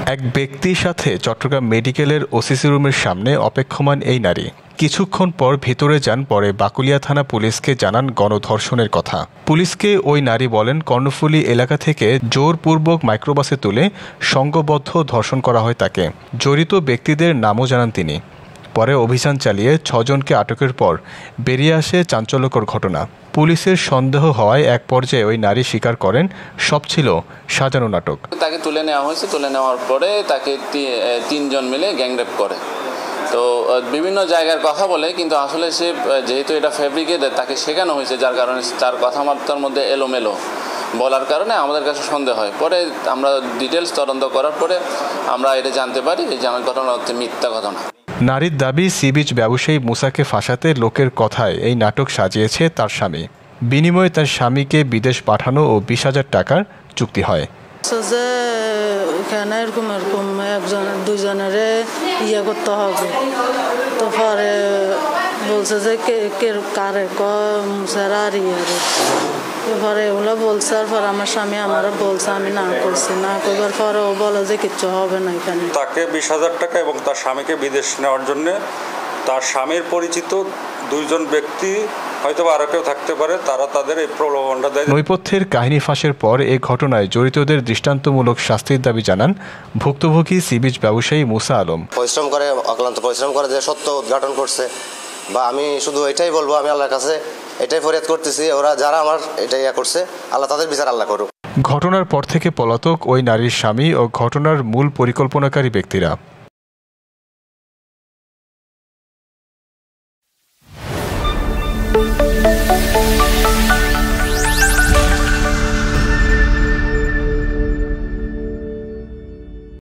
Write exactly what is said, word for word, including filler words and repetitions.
এক ব্যক্তির সাথে চট্টগ্রাম মেডিকেলের ওসিসি রুমের সামনে অপেক্ষমান এই নারী কিছুক্ষণ পর ভেতরে যান, পরে বাকুলিয়া থানা পুলিশকে জানান গণধর্ষণের কথা। পুলিশকে ওই নারী বলেন, কর্ণফুলী এলাকা থেকে জোরপূর্বক মাইক্রোবাসে তুলে সংঘবদ্ধ ধর্ষণ করা হয় তাকে। জড়িত ব্যক্তিদের নামও জানান তিনি। পরে অভিযান চালিয়ে ছজনকে আটকের পর বেরিয়ে আসে চাঞ্চল্যকর ঘটনা। পুলিশের সন্দেহ হওয়ায় এক পর্যায়ে ওই নারী স্বীকার করেন সব ছিল সাজানো নাটক। তাকে তুলে নেওয়া হয়েছে, তুলে নেওয়ার পরে তাকে তিনজন মিলে গ্যাংরেপ করে। তো বিভিন্ন জায়গার কথা বলে, কিন্তু আসলে সে যেহেতু এটা ফ্যাব্রিকেটেড, তাকে শেখানো হয়েছে, যার কারণে তার কথাবার্তার মধ্যে এলোমেলো বলার কারণে আমাদের কাছে সন্দেহ হয়। পরে আমরা ডিটেলস তদন্ত করার পরে আমরা এটা জানতে পারি যে জানার ঘটনা হচ্ছে মিথ্যা ঘটনা। নারীর দাবি, সি বিচ ব্যবসায়ী মুসাকে ফাঁসাতে লোকের কথায় এই নাটক সাজিয়েছে তার স্বামী। বিনিময়ে তার স্বামীকে বিদেশ পাঠানো ও বিশ হাজার টাকার চুক্তি হয়। এখানে এরকম এরকম একজন দুজনের ইয়ে করতে হবে। তো পরে বলছে যে কে কারে মুসার আর ইয়ে পরে ওগুলো বলছে। আর পরে আমার স্বামী আমারও বলছে, আমি না করছি। না করবার পরে ও বলে যে কিচ্ছু হবে না এখানে। তাকে বিশ হাজার টাকা এবং তার স্বামীকে বিদেশ নেওয়ার জন্য তার স্বামীর পরিচিত দুইজন ব্যক্তি, হয়তো আরও কেউ থাকতে পারে, তারা তাদের এই প্রলোভনটা দেয়। নৈপথ্যের কাহিনী ফাঁসের পর এ ঘটনায় জড়িতদের দৃষ্টান্তমূলক শাস্তির দাবি জানান ভুক্তভোগী সি বিচ ব্যবসায়ী মুসা আলম। পরিশ্রম করে, অক্লান্ত পরিশ্রম করে যে সত্য উদ্ঘাটন করছে, বা আমি শুধু এটাই বলবো, আমি আল্লাহর কাছে এটাই ফরিয়াদ করতেছি, ওরা যারা আমার এটাই করছে, আল্লাহ তাদের বিচার আল্লাহ করুক। ঘটনার পর থেকে পলাতক ওই নারীর স্বামী ও ঘটনার মূল পরিকল্পনাকারী ব্যক্তিরা।